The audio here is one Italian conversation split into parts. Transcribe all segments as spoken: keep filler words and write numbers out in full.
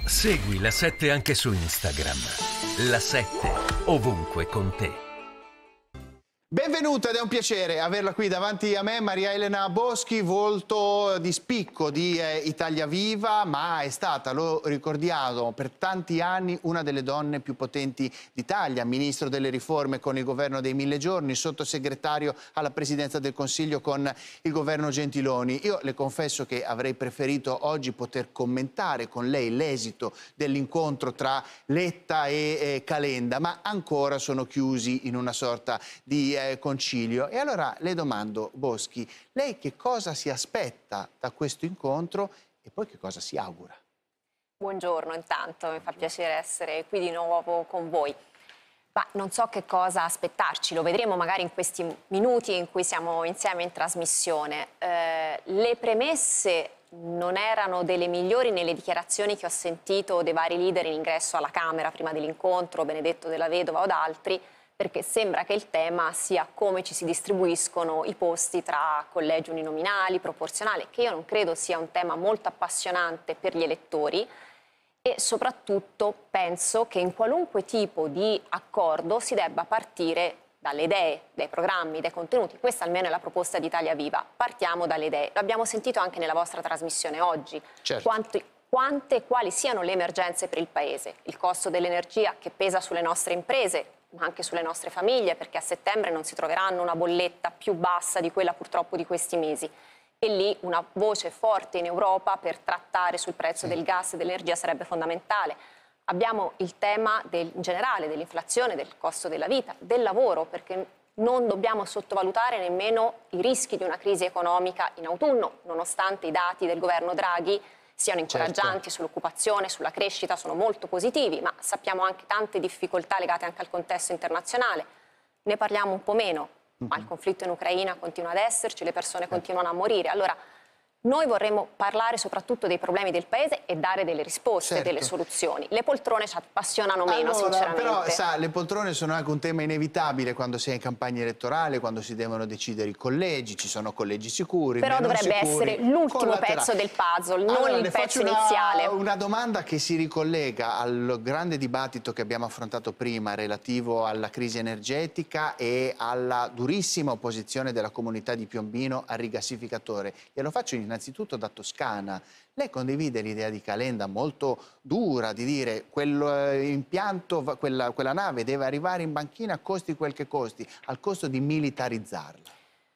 Segui La sette anche su Instagram. La sette, ovunque con te. Benvenuta ed è un piacere averla qui davanti a me, Maria Elena Boschi, volto di spicco di eh, Italia Viva, ma è stata, lo ricordiamo, per tanti anni una delle donne più potenti d'Italia, ministro delle riforme con il governo dei mille giorni, sottosegretario alla presidenza del Consiglio con il governo Gentiloni. Io le confesso che avrei preferito oggi poter commentare con lei l'esito dell'incontro tra Letta e eh, Calenda, ma ancora sono chiusi in una sorta di Eh, concilio. E allora le domando, Boschi, lei che cosa si aspetta da questo incontro e poi che cosa si augura? Buongiorno, intanto mi fa piacere essere qui di nuovo con voi. Ma non so che cosa aspettarci, lo vedremo magari in questi minuti in cui siamo insieme in trasmissione. Eh, le premesse non erano delle migliori nelle dichiarazioni che ho sentito dei vari leader in ingresso alla Camera prima dell'incontro, Benedetto Della Vedova o altri, perché sembra che il tema sia come ci si distribuiscono i posti tra collegi uninominali, proporzionali, che io non credo sia un tema molto appassionante per gli elettori, e soprattutto penso che in qualunque tipo di accordo si debba partire dalle idee, dai programmi, dai contenuti. Questa almeno è la proposta di Italia Viva. Partiamo dalle idee. Lo abbiamo sentito anche nella vostra trasmissione oggi. Certo. Quanti, quante e quali siano le emergenze per il Paese. Il costo dell'energia che pesa sulle nostre imprese, ma anche sulle nostre famiglie, perché a settembre non si troveranno una bolletta più bassa di quella purtroppo di questi mesi. E lì una voce forte in Europa per trattare sul prezzo sì. del gas e dell'energia sarebbe fondamentale. Abbiamo il tema del, in generale dell'inflazione, del costo della vita, del lavoro, perché non dobbiamo sottovalutare nemmeno i rischi di una crisi economica in autunno, nonostante i dati del governo Draghi siano incoraggianti certo. sull'occupazione, sulla crescita, sono molto positivi, ma sappiamo anche tante difficoltà legate anche al contesto internazionale. Ne parliamo un po' meno, mm-hmm. ma il conflitto in Ucraina continua ad esserci, le persone eh. continuano a morire. Allora, noi vorremmo parlare soprattutto dei problemi del Paese e dare delle risposte, certo. delle soluzioni. Le poltrone ci appassionano meno, allora, sinceramente. Però, sa, le poltrone sono anche un tema inevitabile quando si è in campagna elettorale, quando si devono decidere i collegi, ci sono collegi sicuri, però meno dovrebbe sicuri, essere l'ultimo pezzo del puzzle, non allora, il pezzo una, iniziale. Una domanda che si ricollega al grande dibattito che abbiamo affrontato prima relativo alla crisi energetica e alla durissima opposizione della comunità di Piombino al rigassificatore. Glielo faccio innanzitutto da Toscana. Lei condivide l'idea di Calenda molto dura di dire quell'impianto, quella, quella nave deve arrivare in banchina costi quel che costi, al costo di militarizzarla?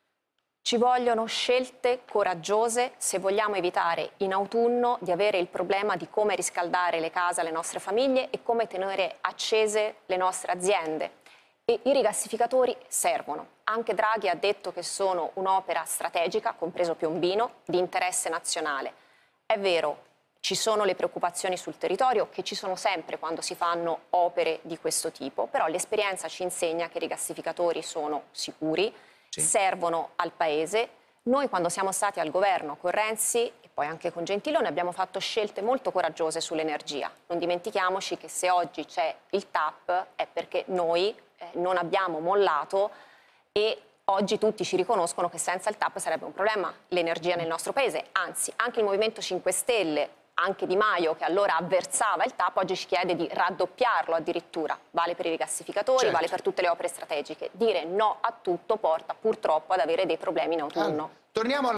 Ci vogliono scelte coraggiose se vogliamo evitare in autunno di avere il problema di come riscaldare le case alle nostre famiglie e come tenere accese le nostre aziende. E i rigassificatori servono. Anche Draghi ha detto che sono un'opera strategica, compreso Piombino, di interesse nazionale. È vero, ci sono le preoccupazioni sul territorio, che ci sono sempre quando si fanno opere di questo tipo, però l'esperienza ci insegna che i rigassificatori sono sicuri, sì. servono al Paese. Noi quando siamo stati al governo con Renzi e poi anche con Gentiloni abbiamo fatto scelte molto coraggiose sull'energia. Non dimentichiamoci che se oggi c'è il T A P è perché noi eh, non abbiamo mollato e oggi tutti ci riconoscono che senza il T A P sarebbe un problema l'energia nel nostro Paese. Anzi, anche il Movimento cinque Stelle, anche Di Maio che allora avversava il T A P, oggi ci chiede di raddoppiarlo addirittura. Vale per i rigassificatori, certo. vale per tutte le opere strategiche. Dire no a tutto porta purtroppo ad avere dei problemi in autunno. Allora, torniamo alla